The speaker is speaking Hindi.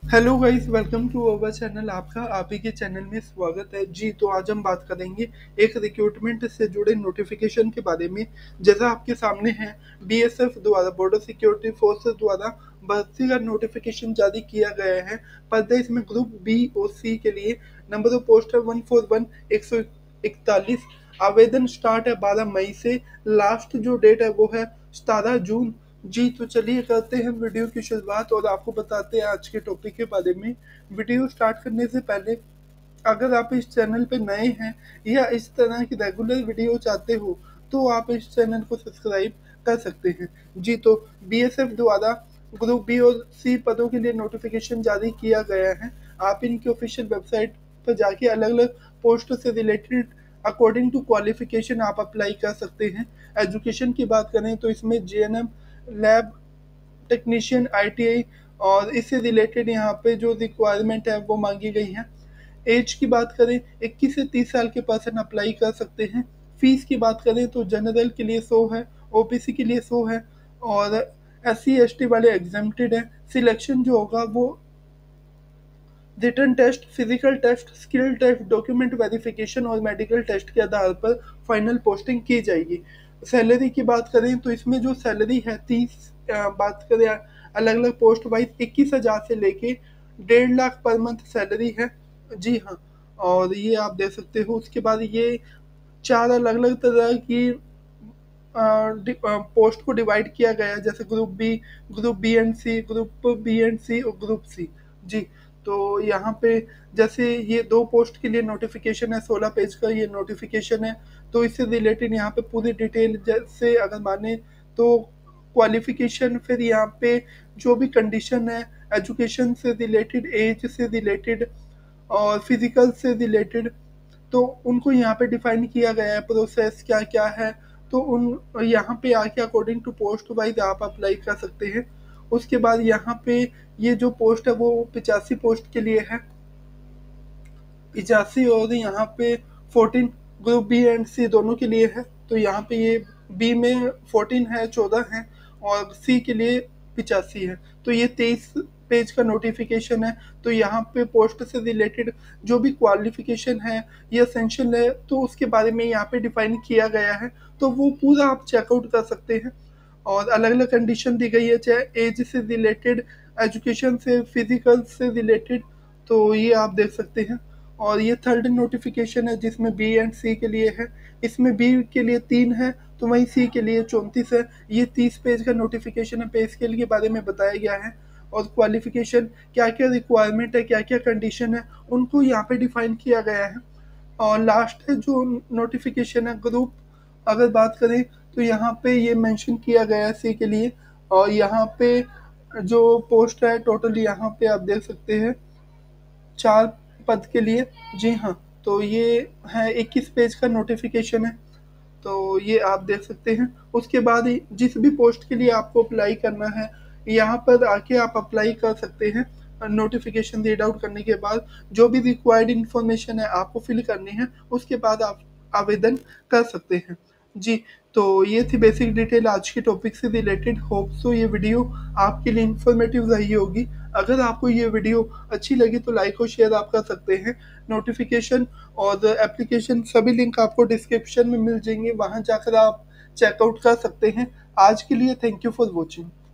Hello guys, welcome to our channel. आपका आप ही के चैनल में स्वागत है जी। तो आज हम बात करेंगे एक रिक्रूटमेंट से जुड़े नोटिफिकेशन के बारे में। जैसा आपके सामने है, बीएसएफ द्वारा, बॉर्डर सिक्योरिटी फोर्सेस द्वारा भर्ती का नोटिफिकेशन जारी किया गया है। पर इसमें ग्रुप बी और सी के लिए नंबर ऑफ पोस्ट है 141 141। आवेदन स्टार्ट है 12 मई से। लास्ट जो डेट है वो है 17 जून। जी तो चलिए करते हैं वीडियो की शुरुआत और आपको बताते हैं आज के टॉपिक के बारे में। वीडियो स्टार्ट करने से पहले, अगर आप इस चैनल पे नए हैं या इस तरह की रेगुलर वीडियो चाहते हो तो आप इस चैनल को सब्सक्राइब कर सकते हैं। जी तो बीएसएफ द्वारा ग्रुप बी और सी पदों के लिए नोटिफिकेशन जारी किया गया है। आप इनकी ऑफिशियल वेबसाइट पर जाके अलग अलग पोस्ट से रिलेटेड अकॉर्डिंग टू क्वालिफिकेशन आप अप्लाई कर सकते हैं। एजुकेशन की बात करें तो इसमें जेएनएम, लैब टेक्नीशियन, आईटीआई और इससे रिलेटेड यहाँ पे जो रिक्वायरमेंट है वो मांगी गई है। एज की बात करें, 21 से 30 साल के पर्सन अप्लाई कर सकते हैं। फीस की बात करें तो जनरल के लिए 100 है, ओबीसी के लिए 100 है और एससी एसटी वाले एग्जेम्प्टेड है। सिलेक्शन जो होगा वो written test, physical test, skill test, document verification और मेडिकल टेस्ट के आधार पर फाइनल पोस्टिंग की जाएगी। सैलरी की बात करें तो इसमें जो सैलरी है 30, बात करें अलग अलग पोस्ट वाइज, 21,000 से लेके 1.5 लाख पर मंथ सैलरी है। जी हाँ, और ये आप देख सकते हो। उसके बाद ये 4 अलग अलग तरह की पोस्ट को डिवाइड किया गया है, जैसे group B and C, group B and C और ग्रुप सी। जी तो यहाँ पे जैसे ये 2 पोस्ट के लिए नोटिफिकेशन है, 16 पेज का ये नोटिफिकेशन है। तो इससे रिलेटेड यहाँ पे पूरी डिटेल, जैसे अगर माने तो क्वालिफिकेशन, फिर यहाँ पे जो भी कंडीशन है, एजुकेशन से रिलेटेड, एज से रिलेटेड और फिजिकल से रिलेटेड, तो उनको यहाँ पे डिफाइन किया गया है। प्रोसेस क्या क्या है, तो उन यहाँ पे आके अकॉर्डिंग टू पोस्ट वाइज आप अप्लाई कर सकते हैं। उसके बाद यहाँ पे ये जो पोस्ट है वो 85 पोस्ट के लिए है, 85, और यहाँ पे 14 ग्रुप बी एंड सी दोनों के लिए है। तो यहाँ पे ये बी में 14 है, 14 है और सी के लिए 85 है। तो ये 23 पेज का नोटिफिकेशन है। तो यहाँ पे पोस्ट से रिलेटेड जो भी क्वालिफिकेशन है ये असेंशियल है, तो उसके बारे में यहाँ पे डिफाइन किया गया है। तो वो पूरा आप चेकआउट कर सकते हैं। और अलग अलग कंडीशन दी गई है, चाहे एज से रिलेटेड, एजुकेशन से, फिजिकल से रिलेटेड, तो ये आप देख सकते हैं। और ये थर्ड नोटिफिकेशन है जिसमें बी एंड सी के लिए है। इसमें बी के लिए 3 है तो वहीं सी के लिए 34 है। ये 30 पेज का नोटिफिकेशन है। पे स्केल के बारे में बताया गया है और क्वालिफिकेशन, क्या क्या रिक्वायरमेंट है, क्या क्या कंडीशन है, उनको यहाँ पे डिफाइन किया गया है। और लास्ट है जो नोटिफिकेशन है ग्रुप, अगर बात करें तो यहाँ पे ये मेंशन किया गया है सी के लिए। और यहाँ पे जो पोस्ट है टोटल, यहाँ पे आप देख सकते हैं 4 पद के लिए। जी हाँ, तो ये है 21 पेज का नोटिफिकेशन है। तो ये आप देख सकते हैं। उसके बाद जिस भी पोस्ट के लिए आपको अप्लाई करना है, यहाँ पर आके आप अप्लाई कर सकते हैं। नोटिफिकेशन रीड आउट करने के बाद जो भी रिक्वायर्ड इंफॉर्मेशन है आपको फिल करनी है, उसके बाद आप आवेदन कर सकते हैं। जी तो ये थी बेसिक डिटेल आज के टॉपिक से रिलेटेड। होप सो ये वीडियो आपके लिए इंफॉर्मेटिव रही होगी। अगर आपको ये वीडियो अच्छी लगी तो लाइक और शेयर आप कर सकते हैं। नोटिफिकेशन और एप्लीकेशन सभी लिंक आपको डिस्क्रिप्शन में मिल जाएंगे, वहां जाकर आप चेकआउट कर सकते हैं। आज के लिए थैंक यू फॉर वॉचिंग।